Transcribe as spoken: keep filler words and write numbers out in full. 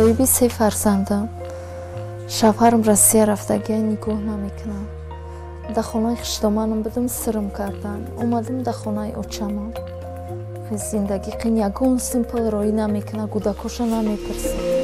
соҳиби се фарзандам. Шавҳарам Россия рафтагия нигоҳ намекунам. Дар хонаи хиштоманам будам, сирм кардан. Омадам дар хонаи очамам. Зиндагӣ қин ягон симпл роӣ намекунад, кӯдакоша намепирсад.